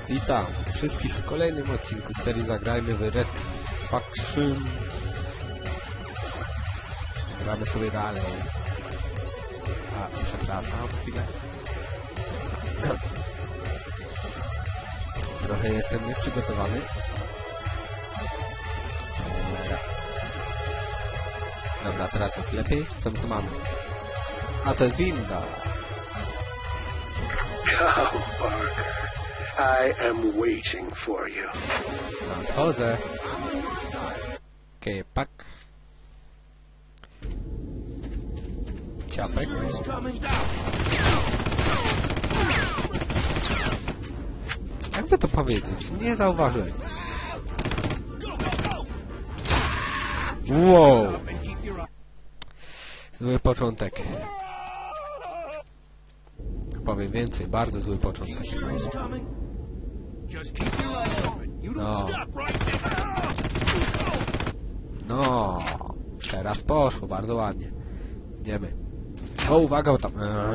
Witam wszystkich w kolejnym odcinku serii Zagrajmy w Red Faction. Gramy sobie dalej. Przepraszam, chwilę. Trochę jestem nieprzygotowany. Dobra, teraz jest lepiej. Co my tu mamy? A to jest winda. Come, Parker. I am waiting for you. Nadchodzę. Kepak. Ciapek. Jakby to powiedzieć? Nie zauważyłem. Wow. Zły początek. Powiem więcej, bardzo zły początek. No. No. Teraz poszło, bardzo ładnie. Idziemy. O, uwaga, bo tam...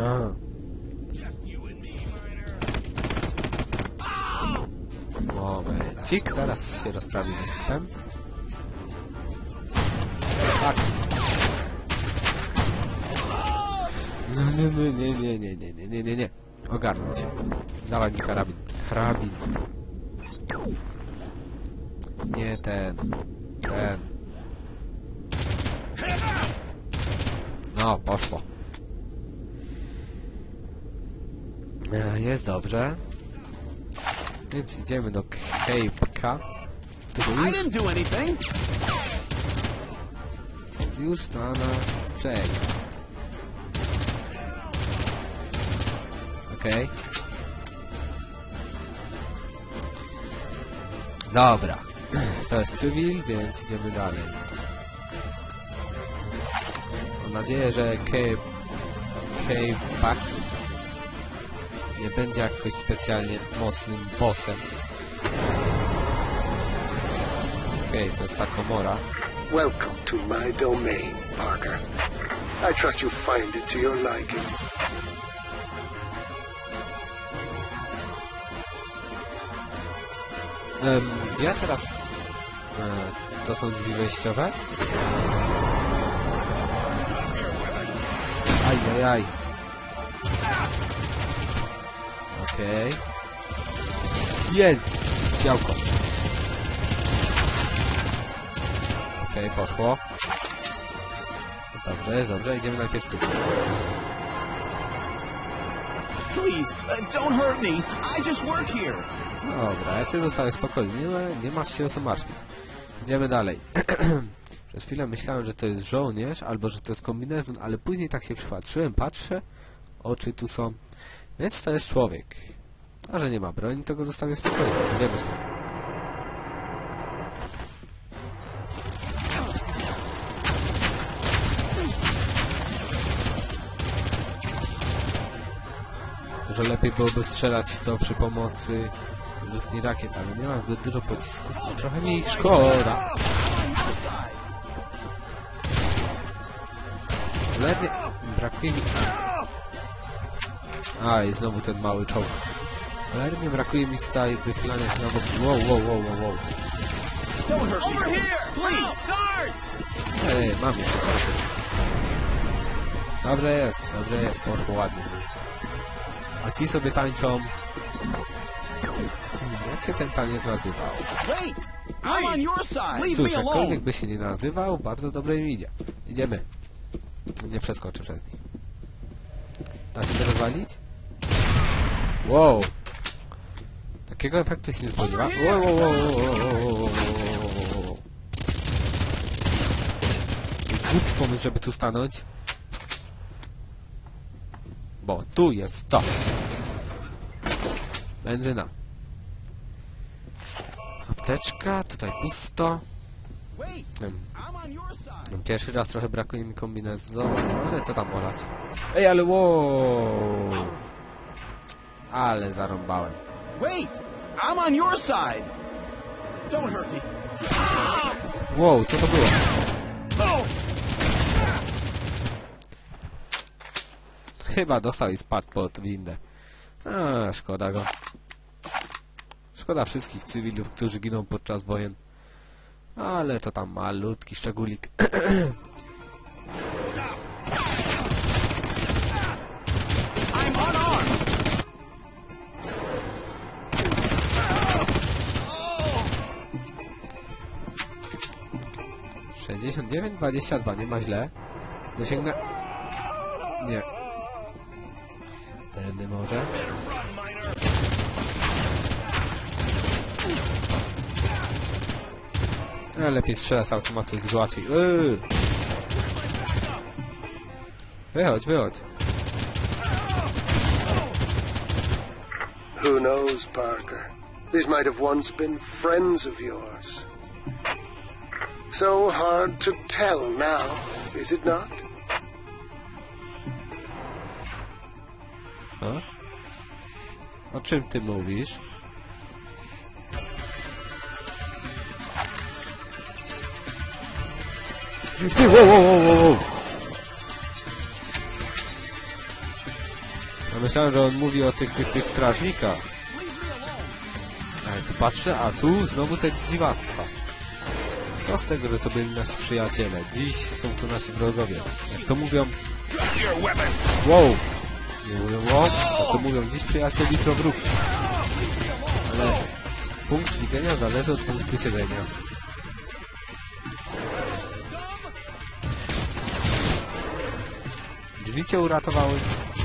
Momencik, zaraz się rozprawimy z typem. Tak. No, nie. Ogarnij się. Dawaj mi karabin. Karabin. Nie ten. Ten. No, poszło. Jest dobrze. Więc idziemy do Cape'ka. Już na nas czeka. Okej. Dobra. To jest cywil, więc idziemy dalej. Mam nadzieję, że Cape'ak nie będzie jakoś specjalnie mocnym bossem. Okej, to jest ta komora. Welcome to my domain, Parker. I trust you find it to your liking. Gdzie ja teraz... to są drzwi wejściowe? Ajajaj. Okej. Jest! Działko. Okej, poszło. Jest dobrze. Idziemy najpierw tu. Please, don't hurt me. I just work here. Dobra, ja cię zostawię spokojnie. Nie masz się o co martwić. Idziemy dalej. Przez chwilę myślałem, że to jest żołnierz, albo że to jest kombinezon, ale później tak się przypatrzyłem, patrzę, oczy tu są. Więc to jest człowiek. A że nie ma broni, to go zostawię spokojnie. Idziemy stąd. Może lepiej byłoby strzelać to przy pomocy rzutni rakiet, ale nie mam zbyt dużo pocisków, a trochę mi ich szkoda. Cholernie brakuje mi... A, i znowu ten mały czołg. Cholernie brakuje mi tutaj wychylania się na bok. Wow. Ej, mam jeszcze trochę pocisków. Dobrze jest, poszło ładnie. A ci sobie tańczą. Jak się ten taniec nazywał? Cóż, jakkolwiek by się nie nazywał, bardzo dobrze mi idzie. Idziemy. Nie przeskoczę przez nich. Da się to rozwalić? Wow! Takiego efektu się nie spodziewa. Głupi pomysł, żeby tu stanąć. Bo tu jest to. Benzyna. Apteczka, tutaj pusto. Pierwszy raz trochę brakuje mi kombinezonu, ale co tam olać? Ej, ale wow! Ale zarąbałem. Wow, co to było? Chyba dostał i spadł pod windę. A, szkoda go. Szkoda wszystkich cywilów, którzy giną podczas wojen. Ale to tam malutki szczególik. I'm unarmed. 69-22, nie ma źle. Dosięgnę... Nie. Tędy może. Lepiej strzela z automatu, jest łatwiej. Wychodź, wychodź. Who knows, Parker? These might have once been friends of yours. So hard to tell now, is it not? A? O czym ty mówisz? Wow. Ja myślałem, że on mówi o tych strażnikach. Ale tu patrzę, a tu znowu te dziwactwa. Co z tego, że to byli nasi przyjaciele? Dziś są to nasi wrogowie. Jak to mówią... Wow! Nie mówią wow, jak to mówią dziś przyjacieli, to wróg. Ale punkt widzenia zależy od punktu siedzenia. Drzwi cię uratowały.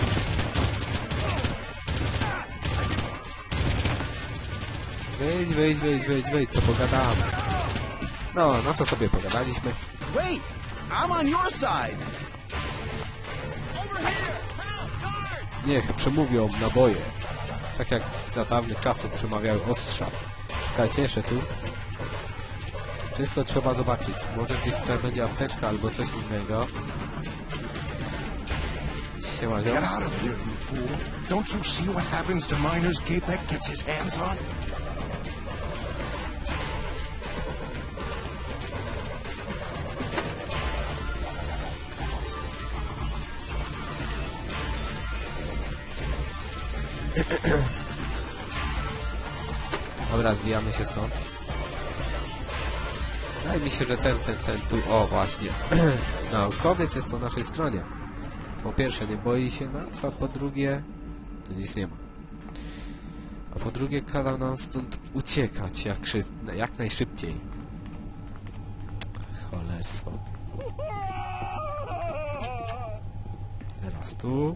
Wejdź, to pogadamy. No to sobie pogadaliśmy. Wait, I'm on your side. Niech przemówią naboje. Tak jak za dawnych czasów przemawiały ostrza. Czekajcie, jeszcze tu. Wszystko trzeba zobaczyć. Może gdzieś tutaj będzie apteczka albo coś innego. Siema, Get out of here, you fool. Don't you see what happens to miners Capek gets his hands on? Dobra, zbijamy się stąd. Wydaje mi się, że ten tu... O, właśnie. Naukowiec jest po naszej stronie. Po pierwsze, nie boi się nas, a po drugie... nic nie ma. A po drugie, kazał nam stąd uciekać jak najszybciej. Cholerstwo. Teraz tu.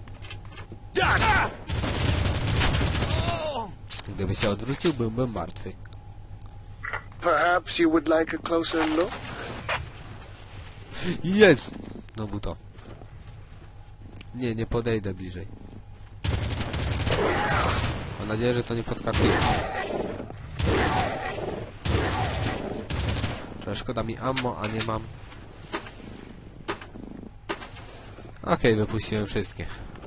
Gdyby się odwrócił, byłbym martwy. Perhaps you would like a closer look? Jest! No bu to. Nie podejdę bliżej. Mam nadzieję, że to nie podskakuje. Trochę szkoda mi ammo, a nie mam. Okej, wypuściłem wszystkie.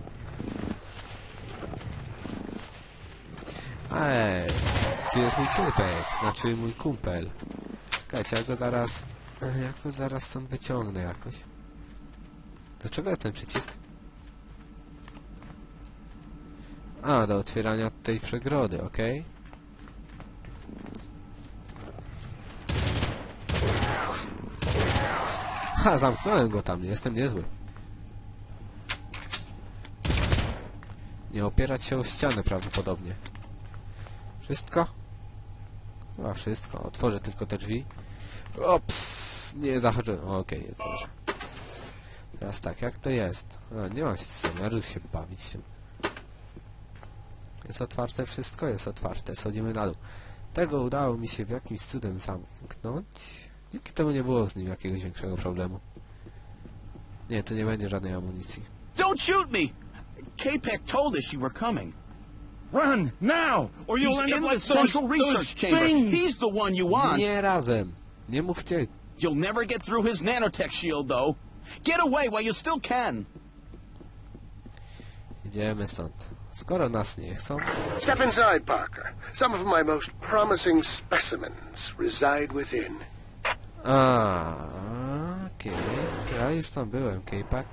Ej, tu jest mój typek, znaczy mój kumpel. Czekajcie, ja go zaraz stąd wyciągnę jakoś. Dlaczego jest ten przycisk? A, do otwierania tej przegrody, okej. Ha, zamknąłem go tam, nie jestem niezły. Nie opierać się o ścianę prawdopodobnie. Wszystko? Chyba wszystko. Otworzę tylko te drzwi. Ops! Nie zachodzę. Okej, jest dobrze. Teraz tak, jak to jest? A, nie ma zamiaru się bawić się. Jest otwarte wszystko? Jest otwarte. Schodzimy na dół. Tego udało mi się w jakimś cudem zamknąć. Dzięki temu nie było z nim jakiegoś większego problemu. Nie, tu nie będzie żadnej amunicji. Don't shoot me! Capek told us you were coming. Run, now, or you'll He's end up in like the central research chamber. things. He's the one you want. Nie razem. Nie mówcie. You'll never get through his nanotech shield, though. Get away while you still can. Idziemy stąd. Skoro nas nie chcą... Step inside, Parker. Some of my most promising specimens reside within. Okej. Ja już tam byłem, Capek.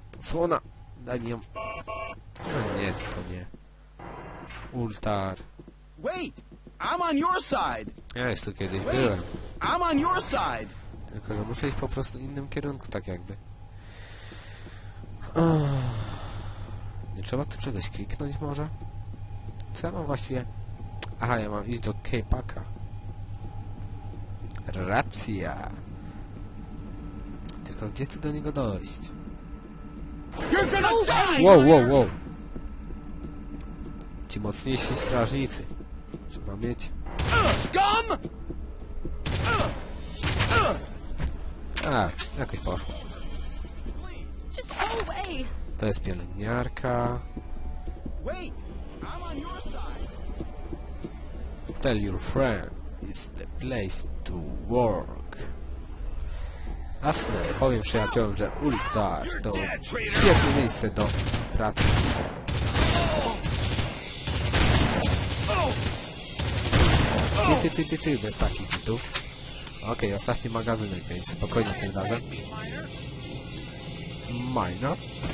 Słona! Daj mi ją. No nie, to nie. Ultar. Wait! I'm on your side! Ja już tu kiedyś Wait! byłem. I'm on your side! Tylko, że muszę iść po prostu w innym kierunku, tak jakby. Nie trzeba tu czegoś kliknąć może? Co ja mam właściwie? Aha, ja mam iść do K-Packa. Racja. Tylko gdzie tu do niego dojść? Wow, wow, wow. Ci mocniejsi strażnicy. Trzeba mieć... Scum! A, jakoś poszło. Just go away. To jest pielęgniarka. Wait! I'm on your side! Tell your friend it's the place to work. Jasne, powiem przyjaciołom, że Ultar to świetne miejsce do pracy. Ty, bez takich hitów. Okej, ostatni magazynek, więc spokojnie tym razem. Minor.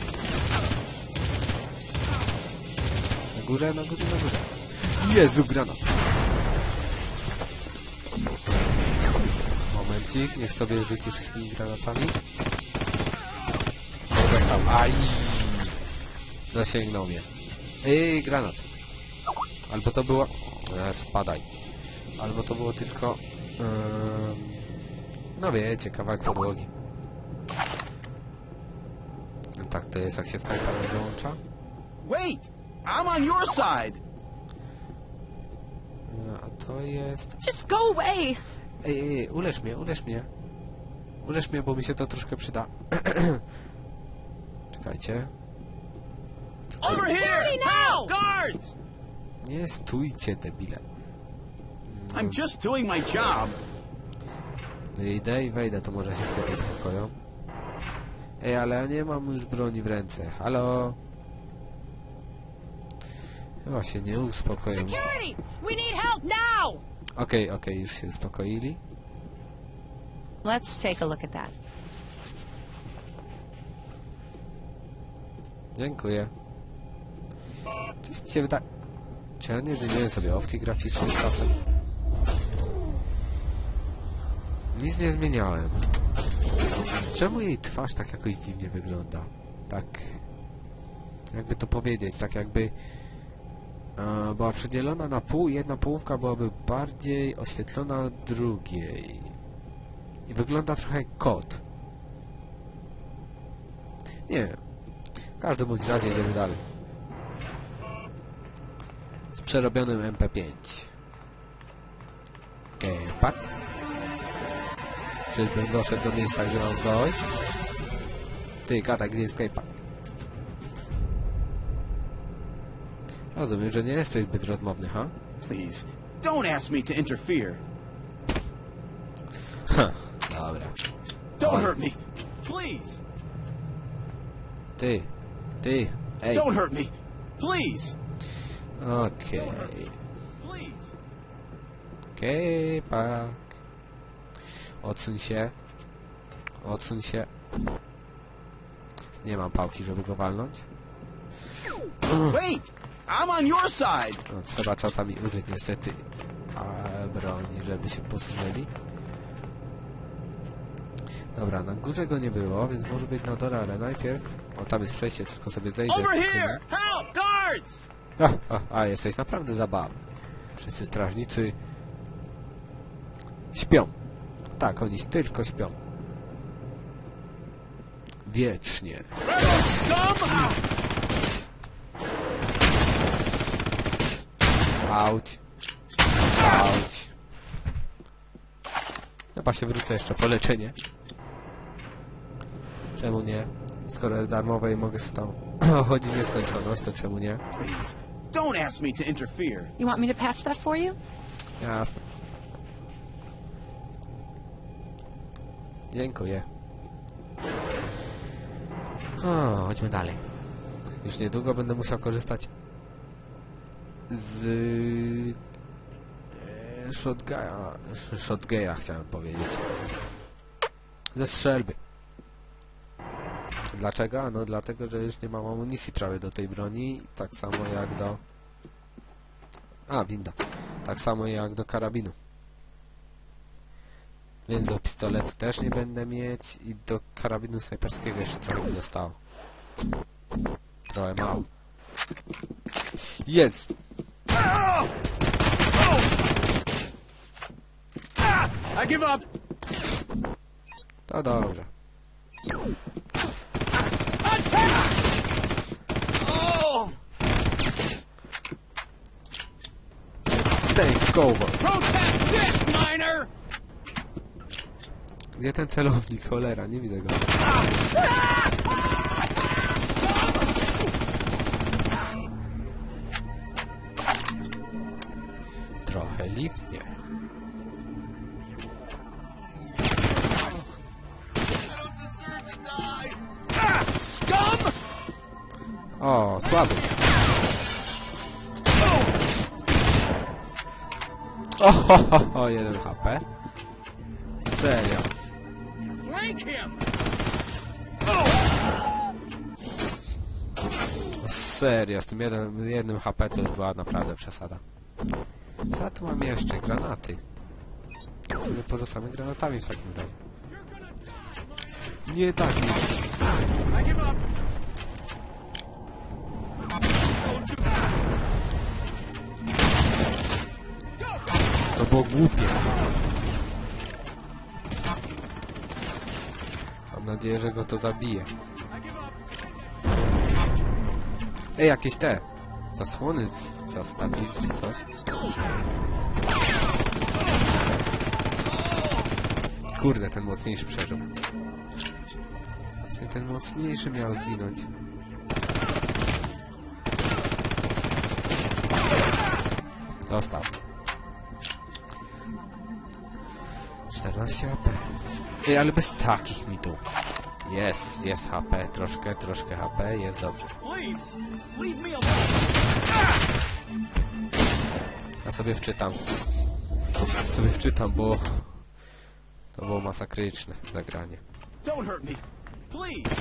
Na górze, na górze, na górze. Jezu, granat! Momencik, niech sobie rzuci wszystkimi granatami. O, dostał. Aj! Dosięgnął mnie. Ej, granat. Albo to było... spadaj. Albo to było tylko... no wiecie, kawałek podłogi. Tak to jest, jak się Skype'a nie wyłącza. Wait! I'm on your side! A to jest... Just go away. Ej, ulecz mnie, ulecz mnie. Ulecz mnie, bo mi się to troszkę przyda. Czekajcie. Over here! Help! Guards! Nie stójcie, debile. I'm just doing my job. Wyjdę i wejdę, to może się wtedy uspokoją. Ej, ale ja nie mam już broni w ręce. Halo? Chyba się nie uspokoją. Security, we need help now. Okej, już się uspokoili. Let's take a look at that. Dziękuję. Coś mi się wydaje... Czy ja nie zmieniłem sobie opcji graficznej czasem? Nic nie zmieniałem. Czemu jej twarz tak jakoś dziwnie wygląda? Tak... Jakby to powiedzieć, tak jakby... była przedzielona na pół, jedna połówka byłaby bardziej oświetlona od drugiej. I wygląda trochę jak kot. Nie wiem. W każdym bądź razie jedziemy dalej. Z przerobionym MP5. K-Pack. Czyżbym doszedł do miejsca, gdzie mam dojść? Ty, gada, gdzie jest K-Pack? Rozumiem, że nie jesteś zbyt rozmowny, ha? Please, don't ask me to interfere. Ha, dobra. Don't hurt me. Please. Ty, ej. Don't hurt me. Please. Okej. Please. K-Pack. Odsuń się. Odsuń się. Nie mam pałki, żeby go walnąć. Wait! I'm on your side! No, trzeba czasami użyć niestety broni, żeby się posunęli. Dobra, na górze go nie było, więc może być na dole, ale najpierw... O, tam jest przejście, tylko sobie zejdę. Over here! Help! Guards! A, jesteś naprawdę zabawny. Wszyscy strażnicy... śpią. Tak, oni tylko śpią. Wiecznie. Scum! Auć. Chyba się wrócę jeszcze po leczenie. Czemu nie? Skoro jest darmowe i mogę sobie tam chodzić w nieskończoność, to czemu nie? Please, don't ask me to interfere. You want me to patch that for you? Jasne. Dziękuję. O, chodźmy dalej. Już niedługo będę musiał korzystać z shotguna chciałem powiedzieć. Ze strzelby. Dlaczego? No dlatego, że już nie mam amunicji prawie do tej broni, tak samo jak do A, winda. Tak samo jak do karabinu. Więc do pistoletu też nie będę mieć i do karabinu snajperskiego jeszcze trochę mi zostało. Trochę mało. Jest! I give up. To dobrze. Oh! Take over! Protest this, miner! Gdzie ten celownik? Cholera, nie widzę go. Trochę lipnie. Scum! O, słaby. O, 1 HP. Serio. Flank him! Serio, z tym jednym HP to już była naprawdę przesada. Co ja tu mam jeszcze? Granaty. Sobie porzucamy granatami w takim razie. Nie tak, nie. I give up. To było głupie. Mam nadzieję, że go to zabije. Ej, jakieś te zasłony zastawili czy coś. Kurde, ten mocniejszy przeżył. Właśnie ten mocniejszy miał zginąć. Dostał. 14 HP. Ej, ale bez takich mi tu. Jest HP, troszkę HP, jest dobrze. Please, leave me alone. Ja sobie wczytam, bo to było masakryczne zagranie. Don't hurt me. Please.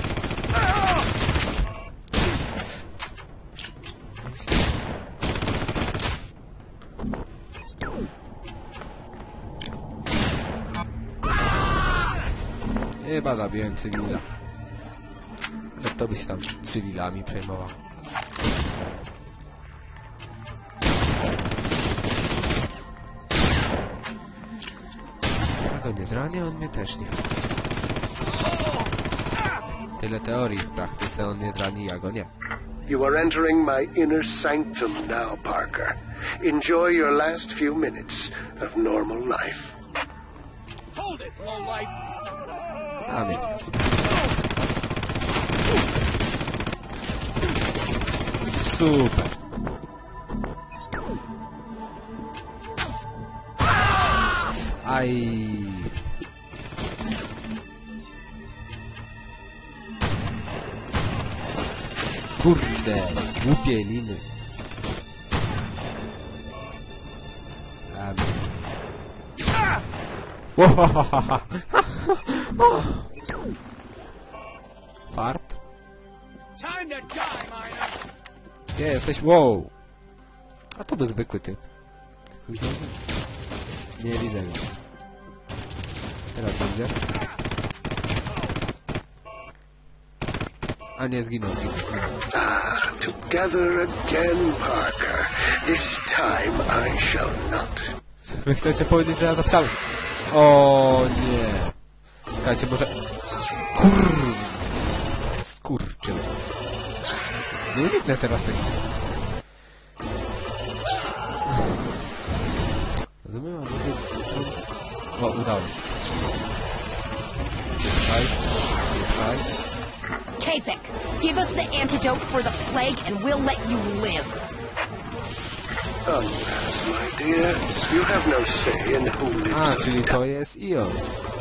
Chyba zabiłem cywila. Ale kto by się tam cywilami przejmował? Ja go nie zranię, on mnie też nie. Tyle teorii, w praktyce on mnie zrani, ja go nie. You are entering my inner sanctum now, Parker. Enjoy your last few minutes of normal life. Hold it, lowlife. Tam jesteś. Super. Aj. Kurde, głupie liny. Fart? Time to die, miner. Gdzie jesteś? Wow! A to był zwykły typ. Widzę? Nie widzę go. Teraz widzę. A nie, zginął. Together again, Parker. This time I shall not. Wy chcecie powiedzieć, że ja zapisałem? O nie. Czekajcie, może... Skurczył. Nie uniknę teraz tego. Rozumiem, a może... O, udało się. Słuchaj. Capek, give us the antidote for the plague and we'll let you live. Unless, my dear, you have no say in who lives A, or czyli to jest Eos.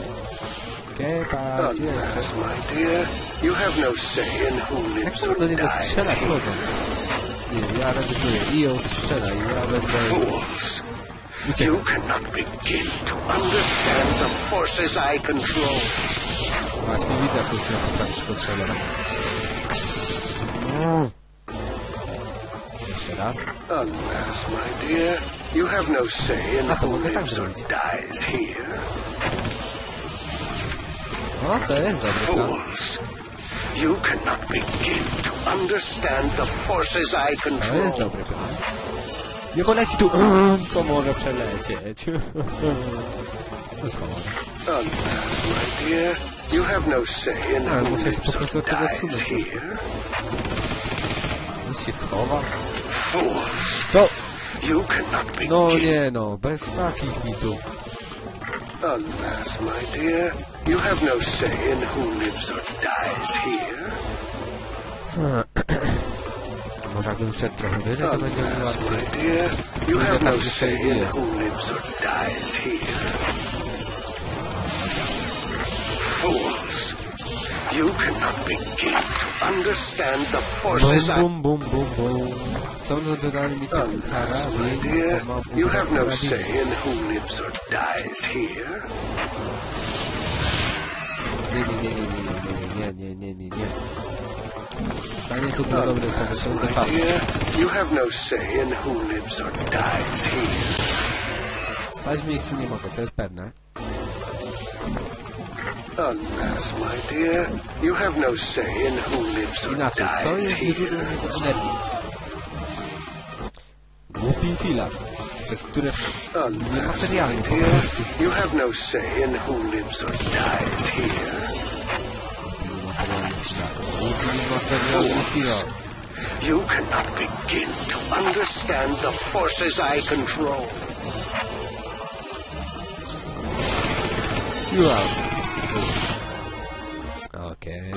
Kepa, gdzie jesteś? Unless, my dear, you have no say in who Jak lives mam or do niego dies strzelać here. chodzą? Nie, ja rezygnuję. Eos strzela i ja będę... Fools! You Uciekać. cannot begin to understand the forces I control. Właśnie widzę, jak to się potrafisz kontrolować. Jeszcze Jeszcze raz. Alas, my dear, you have no say in A to who mogę tak lives or zrobić. dies here. O, to jest dobry plan. Fools! You cannot begin to understand the forces I To jest control. dobry plan. Nie poleci tu. To może przelecieć. To jest chowane. Alas, my dear, you have no say in Ale who muszę się po lives or prostu od tego dies odsunąć. here. On się chowa. Fools! To... You cannot begin. No nie no, bez takich mitów. Alas, my dear, you have no say in who lives or dies here. Może jakbym wszedł trochę wyżej, to będzie mi Alas, łatwiej. my dear, you Będzie have tak no say dzisiaj in jest. who lives or dies here. Fools! You cannot begin to understand the forces I... Bum, bum, bum, bum, bum. Sądzę, że dali mi ten Alas, my karabin, dear, to mam you używać have no karabinu. say in who lives or dies here. Nie. Stanie tu był dobry pomysł do My czasu. dear, you have no say in who lives or dies here. Stać w miejscu nie mogę, to jest pewne. Alas, my dear, you have no say in who lives or Inaczej, co dies jest here. źródłem jego energii? Głupi filar, przez które Alas, niematerialnie my po dear, prostu. you have no say in who lives or dies here. Głupi niematerialny filar. You cannot begin to understand the forces I control. You are. Okej.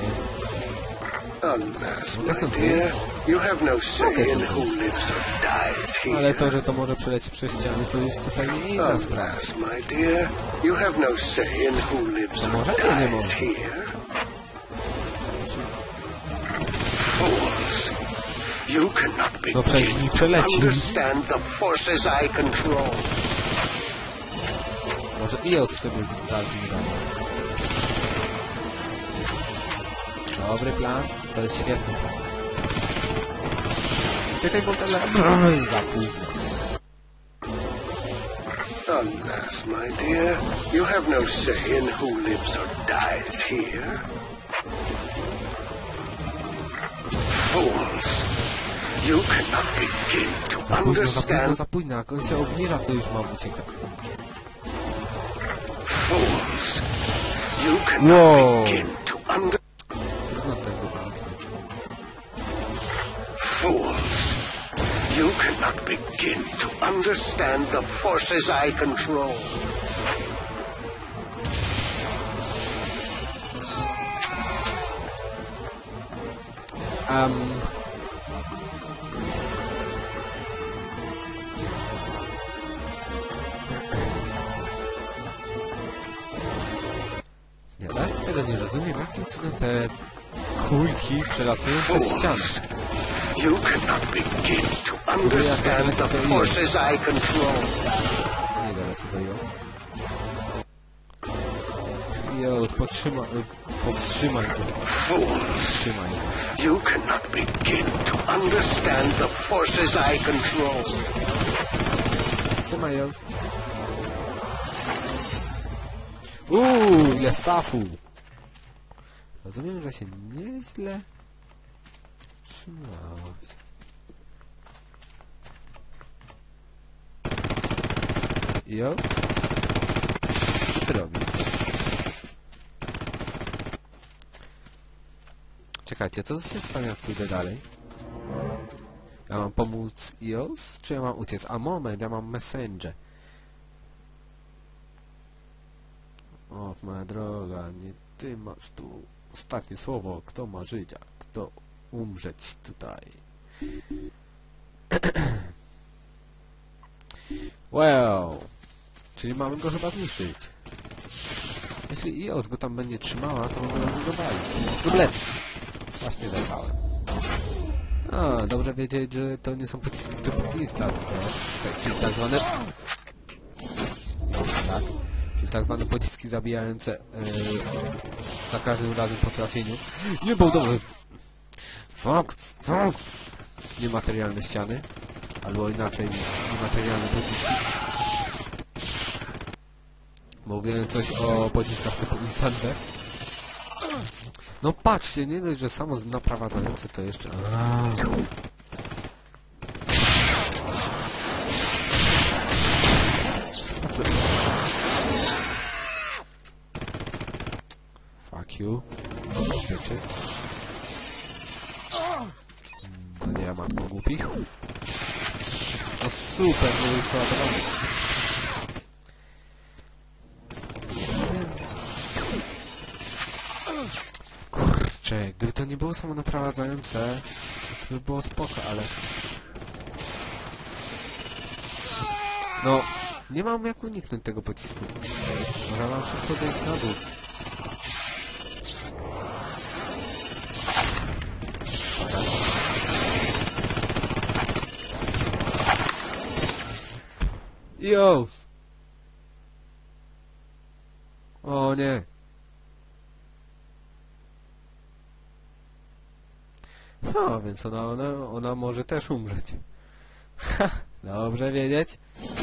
Alas, Mogę stąd my dear, wyjść? you have no say Mogę in stąd who lives or dies here. Ale to, że to może przelecieć przez ściany, to jest zupełnie inna sprawa. Alas, my dear, you have no say in who lives or Może? Nie, nie dies może. here. Fools! You cannot No przez begin niej to przeleci. understand the forces I control. Może IOS sobie dali. Dobry plan, to jest świetny plan. Czekaj, bo tyle... Za późno. Alas, my dear, you have no say in who lives or dies here. Fools! You cannot begin to understand. Za późno, jak on się obniża, to już mam uciekać. Fools! You cannot Wow. begin to understand. Trudno tego uniknąć. Fools! You cannot begin to understand the forces I control. Nie, tak? Tego nie rozumiem, jakim cudem te kulki przelatują przez ścianę. Fools! You cannot begin to understand the forces I control. Nie dolecę do IOS. IOS, powstrzymaj go. Fools! Wstrzymaj go. You cannot begin to understand the forces I control. Wstrzymaj IOS. Ile stafu! Rozumiem, że się nieźle trzymałaś. IOS? Co ty robisz? Czekajcie, co się stanie, jak pójdę dalej? Ja mam pomóc IOS, czy ja mam uciec? A moment, ja mam Messenger. O, moja droga, nie ty masz tu ostatnie słowo. Kto ma żyć, a kto umrzeć tutaj? Well, czyli mamy go chyba zniszczyć. Jeśli IOS go tam będzie trzymała, to możemy go walić. Dublet! Właśnie zerwałem. A, dobrze wiedzieć, że to nie są pociski typu instant, czyli tak zwane... Tak. Czyli tak zwane pociski zabijające za każdym razem po trafieniu. Nie był dobry. Fuck! Niematerialne ściany. Albo inaczej, niematerialne pociski. Mówiłem coś o pociskach typu Instante. No patrzcie, nie dość, że samo naprowadzające to jeszcze... Fuck you. Bitches. No nie, matko głupich. No super, nie był przeładowany. Kurczę, gdyby to nie było samo naprowadzające, to by było spoko, ale... No, nie mam jak uniknąć tego pocisku. Może mam szybko zejść na dół. Yo! O nie! No, więc ona może też umrzeć. Ha! Dobrze wiedzieć.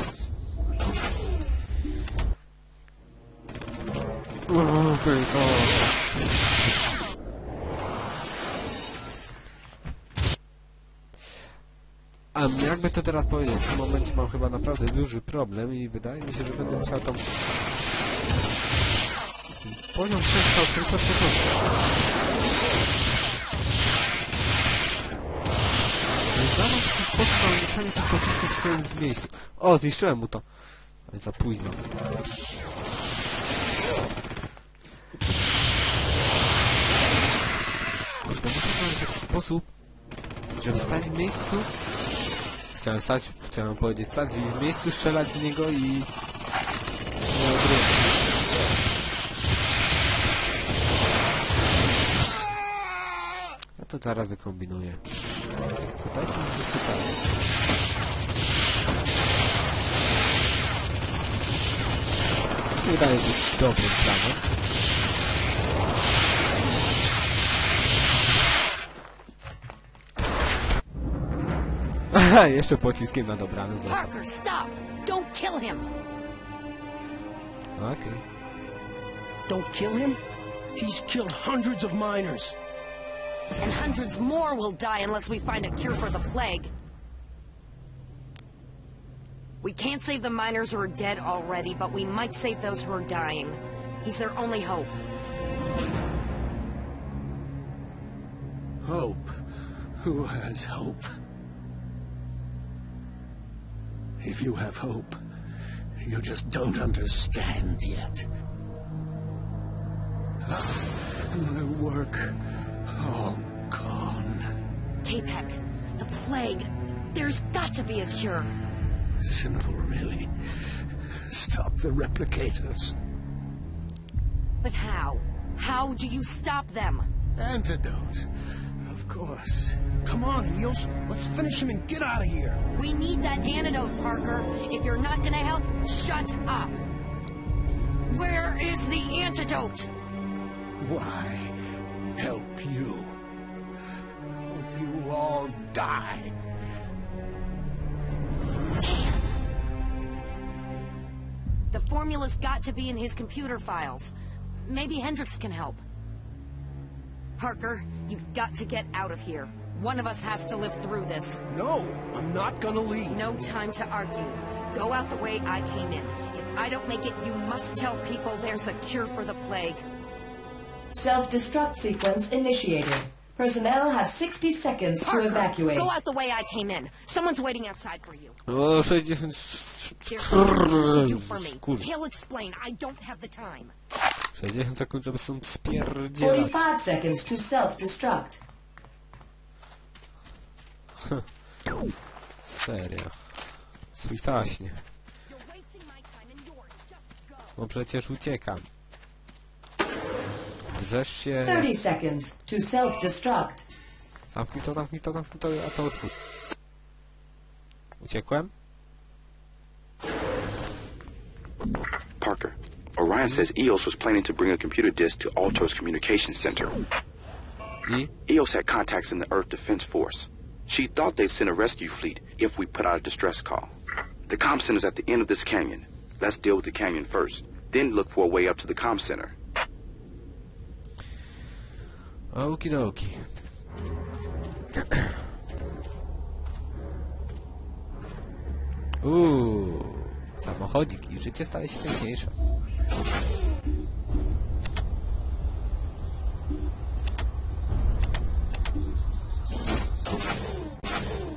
A jakby to teraz powiedzieć, w tym momencie mam chyba naprawdę duży problem i wydaje mi się, że będę musiał tam poziom przekształceń od początku. Znam jakiś sposób na unikanie tych pocisków stojąc w miejscu. O, zniszczyłem mu to. Ale za późno. Kurde, muszę znaleźć jakiś sposób, żeby stać w miejscu. Chciałem powiedzieć stać w miejscu, strzelać w niego i... nie odrywać. Ja to zaraz wykombinuję. Dajcie mi coś tutaj. To nie daje być dobrym planem. Aha, jeszcze pociskiem na dobrany został. Parker, stop! Don't kill him! Okej. Don't kill him? He's killed hundreds of miners. And hundreds more will die unless we find a cure for the plague. We can't save the miners who are dead already, but we might save those who are dying. He's their only hope. Hope? Who has hope? If you have hope, you just don't understand yet. My work, all gone. Capek, the plague. There's got to be a cure. Simple, really. Stop the replicators. But how? How do you stop them? Antidote, of course. Come on, Eels. Let's finish him and get out of here. We need that antidote, Parker. If you're not gonna help, shut up. Where is the antidote? Why help you? Hope you all die. Damn. The formula's got to be in his computer files. Maybe Hendricks can help. Parker, you've got to get out of here. One of us has to live through this. No, I'm not gonna leave. No time to argue. Go out the way I came in. If I don't make it, you must tell people there's a cure for the plague. Self-destruct sequence initiated. Personnel have 60 seconds Parker, to evacuate. go out the way I came in. Someone's waiting outside for you. O, 60... Here's what you do for me. Kurde. He'll explain. I don't have the time. 60 sekund, żeby stąd spierdzielać. 45 seconds to self-destruct. Serio. Switaśnie. You're wasting my time and yours. Just go. No przecież uciekam. Drzesz się... 30 seconds to self-destruct. Zamknij to, a to otwórz. Uciekłem? Parker, Orion says EOS was planning to bring a computer disk to Alto's communications center. I? EOS had contacts in the Earth Defense Force. She thought they'd send a rescue fleet if we put out a distress call. The comm center's at the end of this canyon. Let's deal with the canyon first, then look for a way up to the comm center. Okidoki. Samochodzik i życie staje się piękniejsze.